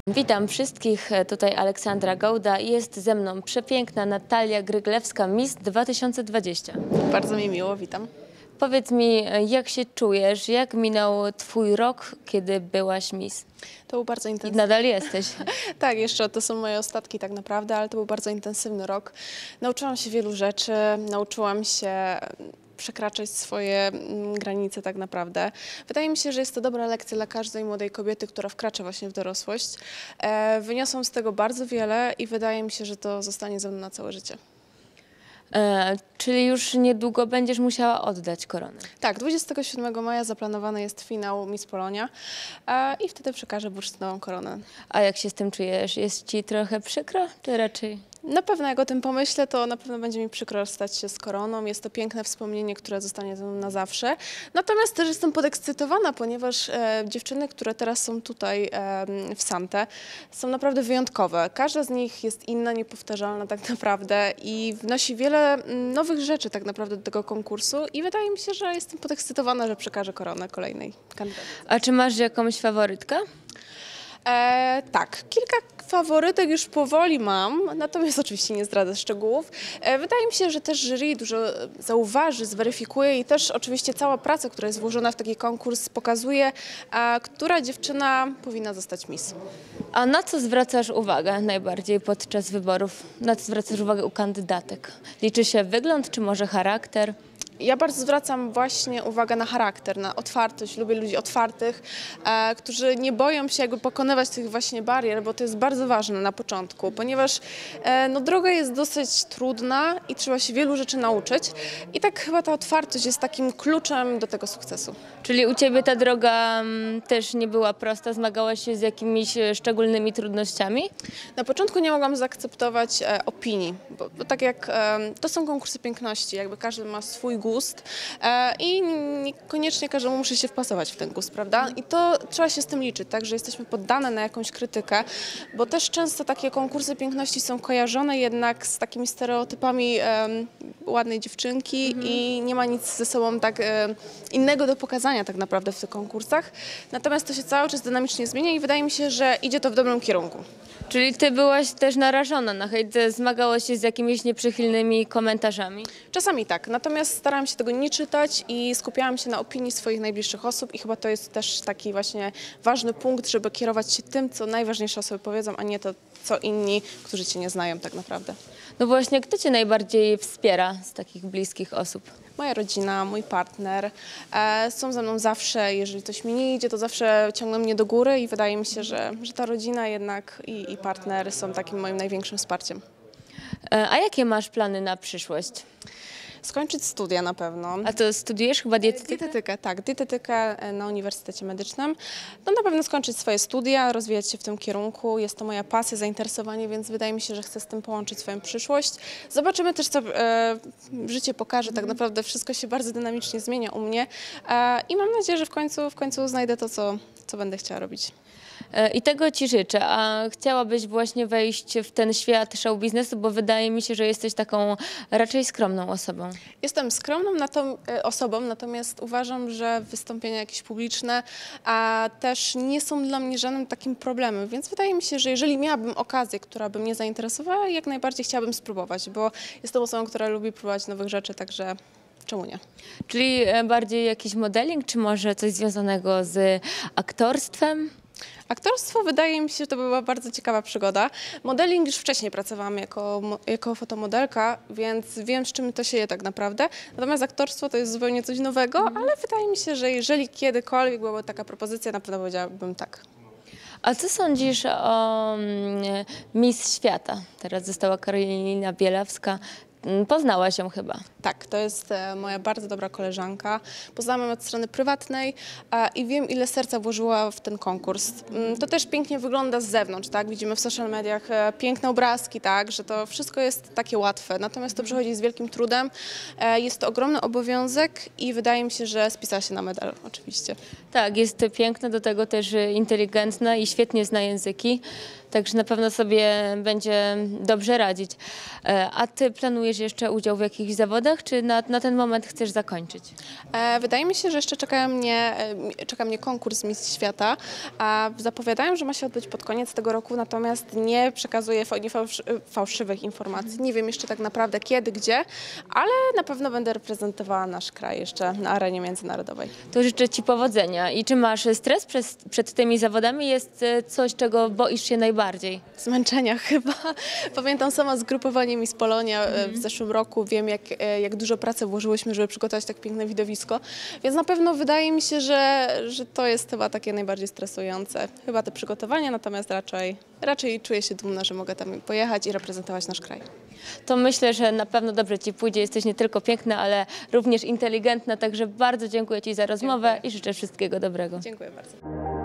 Witam wszystkich, tutaj Aleksandra Gołda i jest ze mną przepiękna Natalia Gryglewska, Miss 2020. Bardzo mi miło, witam. Powiedz mi, jak się czujesz, jak minął twój rok, kiedy byłaś Miss? To był bardzo I intensywny. nadal jesteś. Tak, jeszcze to są moje ostatki tak naprawdę, ale to był bardzo intensywny rok. Nauczyłam się wielu rzeczy, nauczyłam się przekraczać swoje granice tak naprawdę. Wydaje mi się, że jest to dobra lekcja dla każdej młodej kobiety, która wkracza właśnie w dorosłość. Wyniosłam z tego bardzo wiele i wydaje mi się, że to zostanie ze mną na całe życie. Czyli już niedługo będziesz musiała oddać koronę. Tak, 27 maja zaplanowany jest finał Miss Polonia i wtedy przekażę bursztynową koronę. A jak się z tym czujesz? Jest ci trochę przykro, czy raczej? Na pewno jak o tym pomyślę, to na pewno będzie mi przykro rozstać się z koroną. Jest to piękne wspomnienie, które zostanie ze mną na zawsze. Natomiast też jestem podekscytowana, ponieważ dziewczyny, które teraz są tutaj w Sante, są naprawdę wyjątkowe. Każda z nich jest inna, niepowtarzalna tak naprawdę i wnosi wiele nowych rzeczy tak naprawdę do tego konkursu i wydaje mi się, że jestem podekscytowana, że przekażę koronę kolejnej kandydatce. A czy masz jakąś faworytkę? Tak, kilka faworytek już powoli mam, natomiast oczywiście nie zdradzę szczegółów. Wydaje mi się, że też jury dużo zauważy, zweryfikuje i też oczywiście cała praca, która jest włożona w taki konkurs pokazuje, która dziewczyna powinna zostać Miss. A na co zwracasz uwagę najbardziej podczas wyborów? Na co zwracasz uwagę u kandydatek? Liczy się wygląd, czy może charakter? Ja bardzo zwracam właśnie uwagę na charakter, na otwartość. Lubię ludzi otwartych, którzy nie boją się jakby pokonywać tych właśnie barier, bo to jest bardzo ważne na początku, ponieważ no, droga jest dosyć trudna i trzeba się wielu rzeczy nauczyć. I tak chyba ta otwartość jest takim kluczem do tego sukcesu. Czyli u ciebie ta droga też nie była prosta? Zmagałaś się z jakimiś szczególnymi trudnościami? Na początku nie mogłam zaakceptować opinii, bo tak jak to są konkursy piękności, jakby każdy ma swój gust i niekoniecznie każdemu musi się wpasować w ten gust, prawda? I to trzeba się z tym liczyć, tak, że jesteśmy poddane na jakąś krytykę, bo też często takie konkursy piękności są kojarzone jednak z takimi stereotypami ładnej dziewczynki i nie ma nic ze sobą tak innego do pokazania tak naprawdę w tych konkursach. Natomiast to się cały czas dynamicznie zmienia i wydaje mi się, że idzie to w dobrym kierunku. Czyli ty byłaś też narażona na hejt, zmagałaś się z jakimiś nieprzychylnymi komentarzami? Czasami tak, natomiast starałam się tego nie czytać i skupiałam się na opinii swoich najbliższych osób i chyba to jest też taki właśnie ważny punkt, żeby kierować się tym, co najważniejsze osoby powiedzą, a nie to, co inni, którzy cię nie znają tak naprawdę. No właśnie, kto cię najbardziej wspiera z takich bliskich osób? Moja rodzina, mój partner są ze mną zawsze, jeżeli coś mi nie idzie, to zawsze ciągną mnie do góry i wydaje mi się, że ta rodzina jednak i partner są takim moim największym wsparciem. A jakie masz plany na przyszłość? Skończyć studia na pewno. A to studiujesz chyba dietetykę? Dietetykę, tak, dietetykę na Uniwersytecie Medycznym. No na pewno skończyć swoje studia, rozwijać się w tym kierunku. Jest to moja pasja, zainteresowanie, więc wydaje mi się, że chcę z tym połączyć swoją przyszłość. Zobaczymy też, co życie pokaże. Tak naprawdę wszystko się bardzo dynamicznie zmienia u mnie i mam nadzieję, że w końcu znajdę to, co będę chciała robić. I tego ci życzę. A chciałabyś właśnie wejść w ten świat show biznesu, bo wydaje mi się, że jesteś taką raczej skromną osobą. Jestem skromną osobą, natomiast uważam, że wystąpienia jakieś publiczne też nie są dla mnie żadnym takim problemem, więc wydaje mi się, że jeżeli miałabym okazję, która by mnie zainteresowała, jak najbardziej chciałabym spróbować, bo jestem osobą, która lubi próbować nowych rzeczy, także czemu nie? Czyli bardziej jakiś modeling, czy może coś związanego z aktorstwem? Aktorstwo wydaje mi się, że to była bardzo ciekawa przygoda. Modeling już wcześniej pracowałam jako fotomodelka, więc wiem, z czym to się je tak naprawdę. Natomiast aktorstwo to jest zupełnie coś nowego, ale wydaje mi się, że jeżeli kiedykolwiek byłaby taka propozycja, na pewno powiedziałabym tak. A co sądzisz o Miss Świata? Teraz została Karolina Bielawska. Poznałaś ją chyba. Tak, to jest moja bardzo dobra koleżanka. Poznałam ją od strony prywatnej i wiem, ile serca włożyła w ten konkurs. To też pięknie wygląda z zewnątrz, tak? Widzimy w social mediach piękne obrazki, tak? Że to wszystko jest takie łatwe. Natomiast to przychodzi z wielkim trudem. Jest to ogromny obowiązek i wydaje mi się, że spisała się na medal, oczywiście. Tak, jest piękna, do tego też inteligentna i świetnie zna języki. Także na pewno sobie będzie dobrze radzić. A ty planujesz planujesz jeszcze udział w jakichś zawodach, czy na ten moment chcesz zakończyć? Wydaje mi się, że jeszcze czeka mnie konkurs Miss Świata. Zapowiadają, że ma się odbyć pod koniec tego roku, natomiast nie przekazuję fałszywych informacji. Nie wiem jeszcze tak naprawdę kiedy, gdzie, ale na pewno będę reprezentowała nasz kraj jeszcze na arenie międzynarodowej. To życzę Ci powodzenia. I czy masz stres przed tymi zawodami? Jest coś, czego boisz się najbardziej? Zmęczenia chyba. Pamiętam sama zgrupowanie Miss Polonia w zeszłym roku. Wiem, jak dużo pracy włożyłyśmy, żeby przygotować tak piękne widowisko. Więc na pewno wydaje mi się, że to jest chyba takie najbardziej stresujące. Chyba te przygotowania, natomiast raczej czuję się dumna, że mogę tam pojechać i reprezentować nasz kraj. To myślę, że na pewno dobrze Ci pójdzie. Jesteś nie tylko piękna, ale również inteligentna. Także bardzo dziękuję Ci za rozmowę i życzę wszystkiego dobrego. Dziękuję bardzo.